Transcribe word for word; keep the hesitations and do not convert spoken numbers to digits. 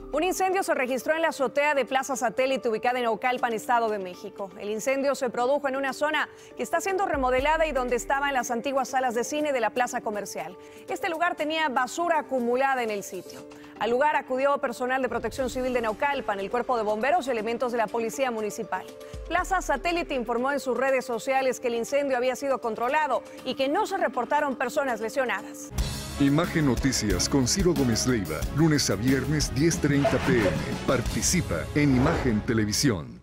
Un incendio se registró en la azotea de Plaza Satélite ubicada en Naucalpan, Estado de México. El incendio se produjo en una zona que está siendo remodelada y donde estaban las antiguas salas de cine de la plaza comercial. Este lugar tenía basura acumulada en el sitio. Al lugar acudió personal de Protección Civil de Naucalpan, el Cuerpo de Bomberos y elementos de la Policía Municipal. Plaza Satélite informó en sus redes sociales que el incendio había sido controlado y que no se reportaron personas lesionadas. Imagen Noticias con Ciro Gómez Leiva, lunes a viernes diez treinta p m Participa en Imagen Televisión.